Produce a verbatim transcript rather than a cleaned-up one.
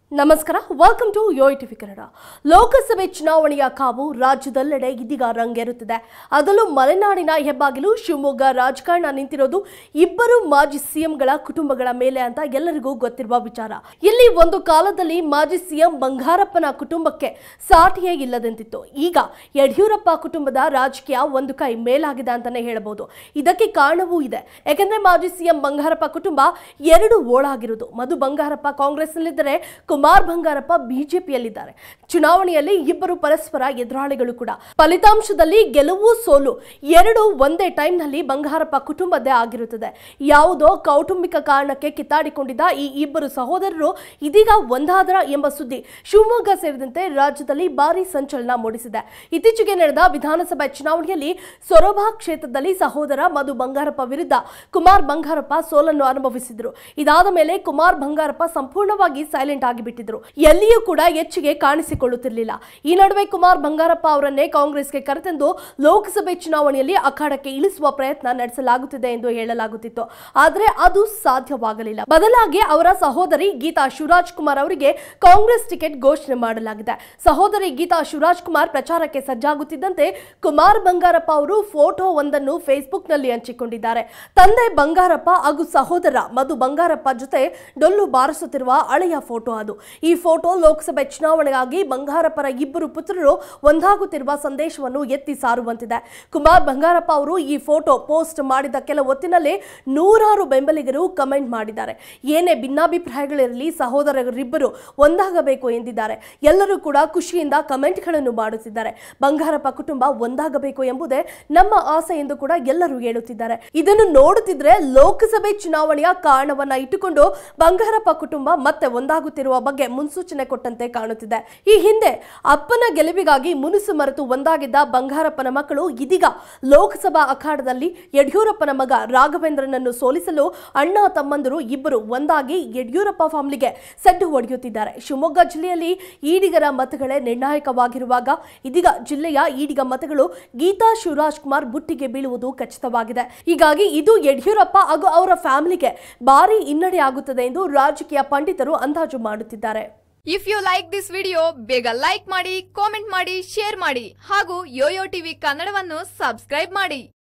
ನಮಸ್ಕಾರ welcome to Yoyo TV Kannada. ಲೋಕಸಭೆ ಚುನಾವಣೆಯ ಕಾವು ರಾಜ್ಯದೆಲ್ಲೆಡೆ ಇದೀಗ ರಂಗೇರುತ್ತಿದೆ. ಅದರಲ್ಲೂ ಮಲೆನಾಡಿನ ಹೆಬ್ಬಾಗಿಲು ಶಿವಮೊಗ್ಗ ರಾಜಕಾರಣ ನಿಂತಿರೋದು ಇಬ್ಬರು ಮಾಜಿ ಸಿಎಂಗಳ ಕುಟುಂಬಗಳ ಮೇಲೆ ಅಂತ ಎಲ್ಲರಿಗೂ ಗೊತ್ತಿರುವ ವಿಚಾರ. ಇಲ್ಲಿ ಒಂದು ಕಾಲದಲ್ಲಿ ಮಾಜಿ ಸಿಎಂ ಬಂಗಾರಪ್ಪನ ಕುಟುಂಬಕ್ಕೆ ಸಾಟಿಯೇ ಇಲ್ಲದಂತಿತ್ತು. ಈಗ ಯಡಿಯೂರಪ್ಪ ಕುಟುಂಬದ ರಾಜಕೀಯ ಒಂದು ಕೈ ಮೇಲಾಗಿದೆ ಅಂತಾನೆ ಹೇಳಬಹುದು. ಇದಕ್ಕೆ ಕಾರಣವೂ ಇದೆ. ಯಾಕಂದ್ರೆ ಮಾಜಿ ಸಿಎಂ ಬಂಗಾರಪ್ಪ ಕುಟುಂಬ ಎರಡು ಓಳಾಗಿರುವುದು. ಮಧು ಬಂಗಾರಪ್ಪ ಕಾಂಗ್ರೆಸ್ನಲ್ಲಿದ್ದರೆ ಕುಮಾರ್ ಬಂಗಾರಪ್ಪ ಬಿಜೆಪಿಯಲ್ಲಿದ್ದಾರೆ. ಚುನಾವಣೆಯಲ್ಲಿ ಇಬ್ಬರು ಪರಸ್ಪರ ಎದುರಾಳಿಗಳು ಕೂಡ. ಫಲಿತಾಂಶದಲ್ಲಿ ಗೆಲುವು ಸೋಲು ಎರಡು ಒಂದೇ ಟೈಮ್ನಲ್ಲಿ ಬಂಗಾರಪ್ಪ ಕುಟುಂಬದ್ದೇ ಆಗಿರುತ್ತದೆ. ಯಾವುದೋ ಕೌಟುಂಬಿಕ ಕಾರಣಕ್ಕೆ ಕಿತ್ತಾಡಿಕೊಂಡಿದ್ದ ಈ ಇಬ್ಬರು ಸಹೋದರರು ಇದೀಗ ಒಂದಾದರ ಎಂಬ ಸುದ್ದಿ ಶಿವಮೊಗ್ಗ ಸೇರಿದಂತೆ ರಾಜ್ಯದಲ್ಲಿ ಭಾರಿ ಸಂಚಲನ ಮೂಡಿಸಿದೆ. ಇತ್ತೀಚೆಗೆ ನಡೆದ ವಿಧಾನಸಭೆ ಚುನಾವಣೆಯಲ್ಲಿ ಸೊರಬ ಕ್ಷೇತ್ರದಲ್ಲಿ ಸಹೋದರ ಮಧು ಬಂಗಾರಪ್ಪ ವಿರುದ್ಧ ಕುಮಾರ್ ಬಂಗಾರಪ್ಪ ಸೋಲನ್ನು ಅನುಭವಿಸಿದರು. ಇದಾದ ಮೇಲೆ ಕುಮಾರ್ ಬಂಗಾರಪ್ಪ ಸಂಪೂರ್ಣವಾಗಿ ಸೈಲೆಂಟ್ ಆಗಿ ಬಿಟ್ಟಿದ್ರು. ಎಲ್ಲಿಯೂ ಕೂಡ ಹೆಚ್ಚಿಗೆ ಕಾಣಿಸಿಕೊಳ್ಳುತ್ತಿರಲಿಲ್ಲ. ಈ ನಡುವೆ ಕುಮಾರ್ ಬಂಗಾರಪ್ಪ ಅವರನ್ನೇ ಕಾಂಗ್ರೆಸ್ಗೆ ಕರೆತಂದು ಲೋಕಸಭೆ ಚುನಾವಣೆಯಲ್ಲಿ ಅಖಾಡಕ್ಕೆ ಇಳಿಸುವ ಪ್ರಯತ್ನ ನಡೆಸಲಾಗುತ್ತಿದೆ ಎಂದು ಹೇಳಲಾಗುತ್ತಿತ್ತು. ಆದರೆ ಅದು ಸಾಧ್ಯವಾಗಲಿಲ್ಲ. ಬದಲಾಗಿ ಅವರ ಸಹೋದರಿ ಗೀತಾ ಶಿವರಾಜ್ ಕುಮಾರ್ ಅವರಿಗೆ ಕಾಂಗ್ರೆಸ್ ಟಿಕೆಟ್ ಘೋಷಣೆ ಮಾಡಲಾಗಿದೆ. ಸಹೋದರಿ ಗೀತಾ ಶಿವರಾಜ್ ಕುಮಾರ್ ಪ್ರಚಾರಕ್ಕೆ ಸಜ್ಜಾಗುತ್ತಿದ್ದಂತೆ ಕುಮಾರ್ ಬಂಗಾರಪ್ಪ ಅವರು ಫೋಟೋ ಒಂದನ್ನು ಫೇಸ್ಬುಕ್ ನಲ್ಲಿ ಹಂಚಿಕೊಂಡಿದ್ದಾರೆ. ತಂದೆ ಬಂಗಾರಪ್ಪ ಹಾಗೂ ಸಹೋದರ ಮಧು ಬಂಗಾರಪ್ಪ ಜೊತೆ ಡೊಳ್ಳು ಬಾರಿಸುತ್ತಿರುವ ಹಳೆಯ ಫೋಟೋ ಅದು. ಈ ಫೋಟೋ ಲೋಕಸಭೆ ಚುನಾವಣೆಗಾಗಿ ಬಂಗಾರಪ್ಪರ ಇಬ್ಬರು ಪುತ್ರರು ಒಂದಾಗುತ್ತಿರುವ ಸಂದೇಶವನ್ನು ಎತ್ತಿ ಸಾರುವಂತಿದೆ. ಕುಮಾರ್ ಬಂಗಾರಪ್ಪ ಅವರು ಈ ಫೋಟೋ ಪೋಸ್ಟ್ ಮಾಡಿದ ಕೆಲ ಹೊತ್ತಿನಲ್ಲೇ ನೂರಾರು ಬೆಂಬಲಿಗರು ಕಮೆಂಟ್ ಮಾಡಿದ್ದಾರೆ. ಏನೇ ಭಿನ್ನಾಭಿಪ್ರಾಯಗಳಿರಲಿ ಸಹೋದರರಿಬ್ಬರು ಒಂದಾಗಬೇಕು ಎಂದಿದ್ದಾರೆ. ಎಲ್ಲರೂ ಕೂಡ ಖುಷಿಯಿಂದ ಕಮೆಂಟ್ಗಳನ್ನು ಮಾಡುತ್ತಿದ್ದಾರೆ. ಬಂಗಾರಪ್ಪ ಕುಟುಂಬ ಒಂದಾಗಬೇಕು ಎಂಬುದೇ ನಮ್ಮ ಆಸೆ ಎಂದು ಕೂಡ ಎಲ್ಲರೂ ಹೇಳುತ್ತಿದ್ದಾರೆ. ಇದನ್ನು ನೋಡುತ್ತಿದ್ರೆ ಲೋಕಸಭೆ ಚುನಾವಣೆಯ ಕಾರಣವನ್ನ ಇಟ್ಟುಕೊಂಡು ಬಂಗಾರಪ್ಪ ಕುಟುಂಬ ಮತ್ತೆ ಒಂದಾಗುತ್ತಿರುವ ಬಗ್ಗೆ ಮುನ್ಸೂಚನೆ ಕೊಟ್ಟಂತೆ ಕಾಣುತ್ತಿದೆ. ಈ ಹಿಂದೆ ಅಪ್ಪನ ಗೆಲುವಿಗಾಗಿ ಮುನಿಸು ಮರೆತು ಒಂದಾಗಿದ್ದ ಬಂಗಾರಪ್ಪನ ಮಕ್ಕಳು ಇದೀಗ ಲೋಕಸಭಾ ಅಖಾಡದಲ್ಲಿ ಯಡಿಯೂರಪ್ಪನ ಮಗ ರಾಘವೇಂದ್ರನನ್ನು ಸೋಲಿಸಲು ಅಣ್ಣ ತಮ್ಮಂದಿರು ಇಬ್ಬರು ಒಂದಾಗಿ ಯಡಿಯೂರಪ್ಪ ಫ್ಯಾಮಿಲಿಗೆ ಸೆಡ್ಡು ಹೊಡೆಯುತ್ತಿದ್ದಾರೆ. ಶಿವಮೊಗ್ಗ ಜಿಲ್ಲೆಯಲ್ಲಿ ಈಡಿಗರ ಮತಗಳೇ ನಿರ್ಣಾಯಕವಾಗಿರುವಾಗ ಇದೀಗ ಜಿಲ್ಲೆಯ ಈಡಿಗ ಮತಗಳು ಗೀತಾ ಶಿವರಾಜ್ ಕುಮಾರ್ ಬುಟ್ಟಿಗೆ ಬೀಳುವುದು ಖಚಿತವಾಗಿದೆ. ಹೀಗಾಗಿ ಇದು ಯಡಿಯೂರಪ್ಪ ಹಾಗೂ ಅವರ ಫ್ಯಾಮಿಲಿಗೆ ಭಾರಿ ಹಿನ್ನಡೆ ಆಗುತ್ತದೆ ಎಂದು ರಾಜಕೀಯ ಪಂಡಿತರು ಅಂದಾಜು ಮಾಡುತ್ತಿದ್ದಾರೆ. If you like this video ಬೇಗ ಲೈಕ್ ಮಾಡಿ, ಕಾಮೆಂಟ್ ಮಾಡಿ, ಶೇರ್ ಮಾಡಿ ಹಾಗೂ ಯೋಯೋ ಟಿವಿ ಕನ್ನಡವನ್ನು ಸಬ್ಸ್ಕ್ರೈಬ್ ಮಾಡಿ.